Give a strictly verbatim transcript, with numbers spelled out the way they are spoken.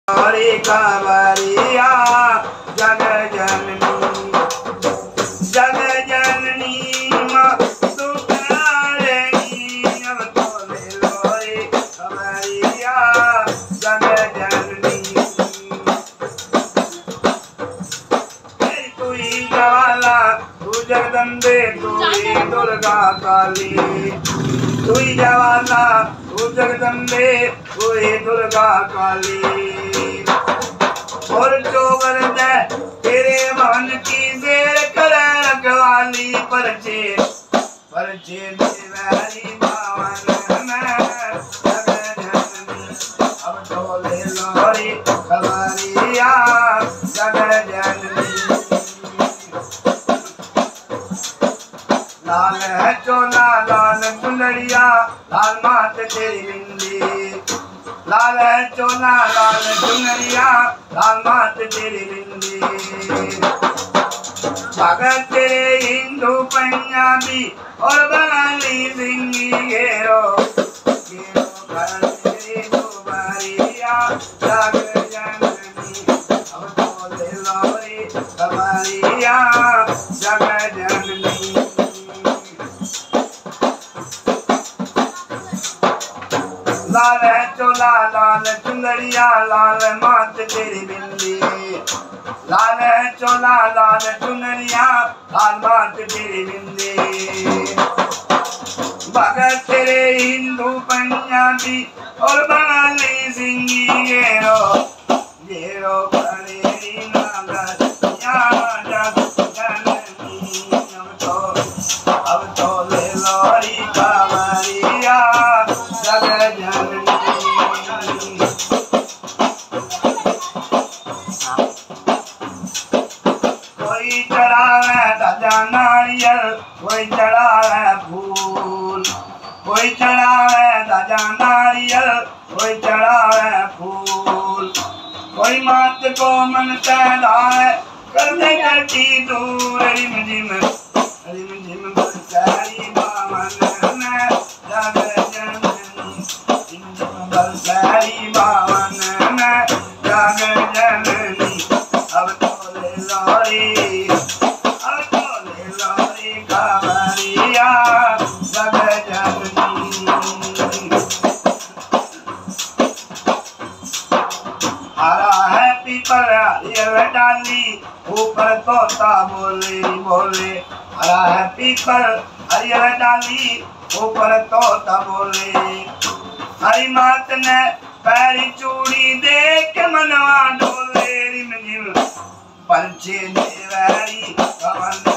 हरे कावरिया जग जननी जग जननी माँ सुखारणी अब तो ले लो रे कावरिया जग जननी तू ही ज्वाला तू जगदम्बे तू ही दुर्गा काली तू ही ज्वाला तू जगदम्बे तू ही दुर्गा काली और चोगर दे तेरे मन की शेर कर रखवाली परचे परचे देवरी पावन में जग जननी अब तो ले लो रे कावरिया जग जननी लाल है चोला लाल चुनरिया लाल मात तेरी बिंदी लाल है चोला लाल चुनरिया लाल मात तेरी बिंदी भगत तेरे हिंदू पंजाबी और बंगाली सिंगी घेरो घेरो कर तेरी दुबारिया जग जननी अब तो ले लो रे कावरिया जग जननी लाल है चोला लाल चुनरिया लाल मात तेरी बिंदी लाल है चोला लाल चुनरिया लाल मात तेरी बिंदी भगत तेरे हिंदू पंजाबी और बंगाली सिंगी घेरो घेरो करेरी नागरिया जग जननी अब तो अब तो ले लो रे कावरिया जग जननी कोई चढ़ावे ताजा नारियल कोई चढ़ावे फूल कोई चढ़ावे ताजा नारियल कोई चढ़ावे फूल कोई मात को मन सहलाए करते करती दूर रिम झिम रिम झिम बरसारी बावन में जग जननी रिम झिम बरसारी बावन में जग जननी अब तो ले लो रे अब तो ले लो रे कावरिया जग जननी हरा है पीपल हरियर डाली ऊपर तोता बोले बोले हरा है पीपल हरियर डाली ऊपर तोता बोले हरी मात ने पैरी चूड़ी देख के मनवा डोले रिम झिम पंचे देवरी कवन